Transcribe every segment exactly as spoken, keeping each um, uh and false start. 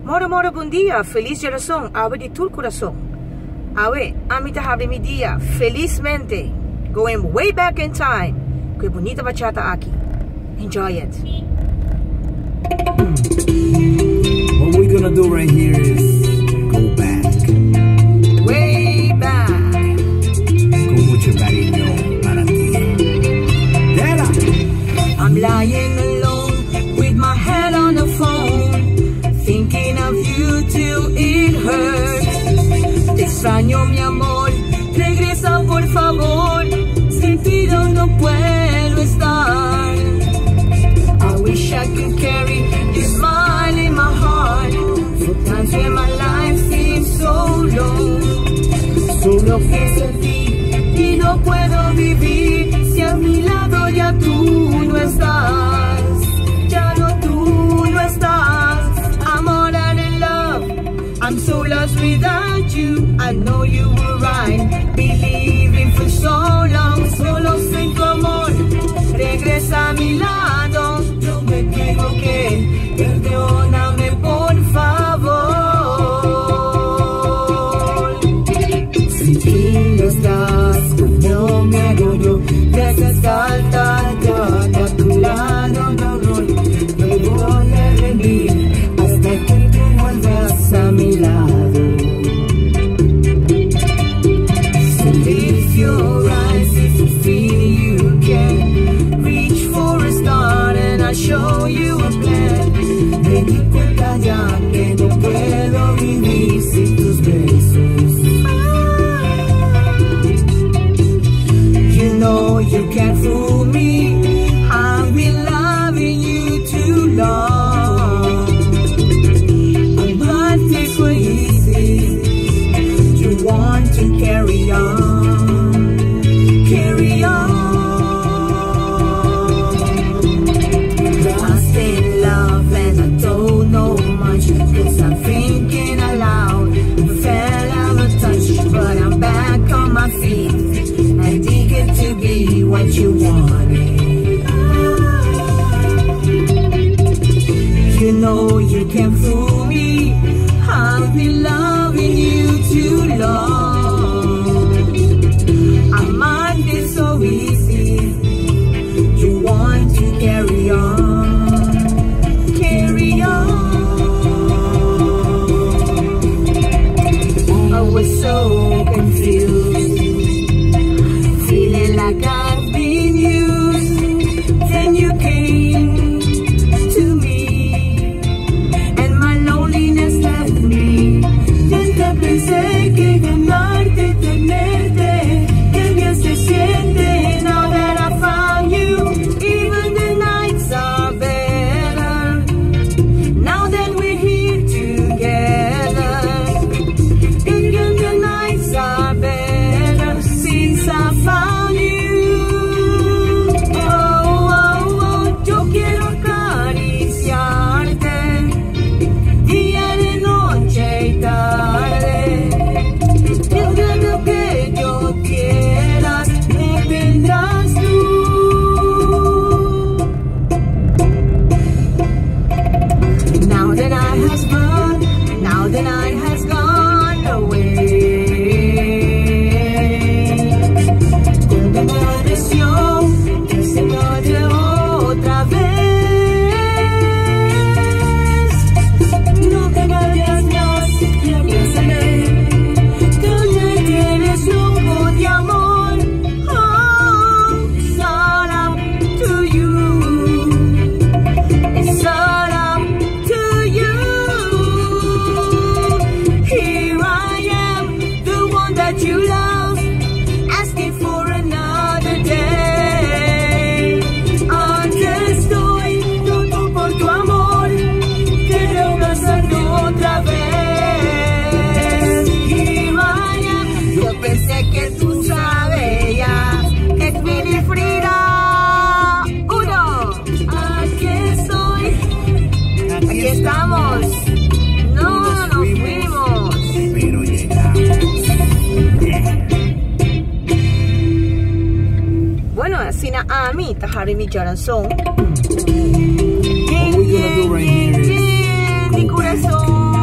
Moro moro buen día, feliz corazón, abre de tu corazón. Awe, amita abre mi día, felizmente. Going way back in time. Qué bonita bachata aquí. Enjoy it. What we're gonna do right here is go back. Way back. Con mucho cariño para ti. Dela. I'm lying alone with my head on the phone, thinking of you till it hurts. Te extraño, mi amor, regresa por favor. Sin ti yo no puedo estar. I wish I could carry your smile in my heart. For times when my life seems so long. Solo pienso en ti y no puedo vivir si a mi lado ya tú no estás. Ya no tú no estás. I'm all out in love. I'm so lost without you. I know you were right, believing for so long. Solo sin tu amor, regresa a mi lado. Yo me equivoqué, perdóname por favor. Si tú no estás, no me hago yo. Te haces falta ya a tu lado, no, no, no me voy a rendir hasta que tú vuelvas a mi lado. So lift your eyes if you feel you can. Reach for a star and I'll show you a plan. Me di cuenta ya que no puedo vivir sin tus besos. You know you can't fool me. I've been loving you too long. I might take it easy. You want to carry on, carry on. Lost in love and I don't know much, 'cause I'm thinking aloud. Fell out of touch, but I'm back on my feet. I dig it to be what you wanted. You know you can't fool me. I've been loving you too long. I might be so easy. You want to carry on, carry on. I was so confused, feeling like I've been used. Then you came to me, and my loneliness left me. Nunca pensé que ganarte, tenerte, que bien se siente. Now that I found you, even the nights are better. Now that we're here together, even the nights are better since I found you. Oh, oh, oh, yo quiero acariciarte día, de noche y tarde. Desde lo que yo quieras, me tendrás tú. Now the night has gone, now the night has gone away. Cuando amaneció, que se me oye otra vez. No te vayas más y abrázame, tú me tienes loco de amor. Oh, it's all up to you. It's all up to you. Here I am, the one that you love, asking for another day. Aquí estoy, loco por tu amor, quiero abrazarte otra vez. Here I am, yo pensé que tú sabías que es Winnie Frida. Uno, aquí estoy, aquí estamos. No nos fuimos, pero llegamos. bueno, así na a mí, tahari mi corazón. What we're gonna do right here is Mi corazón.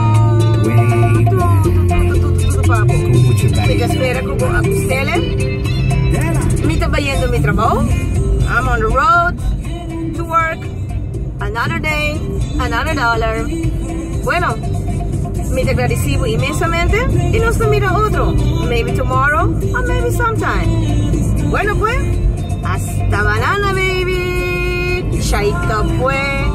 Oh, I'm on the road to work. Another day, another dollar. Bueno, me te agradecido inmensamente y nos mira otro. Maybe tomorrow or maybe sometime. Bueno pues, hasta banana baby. Chaito pues.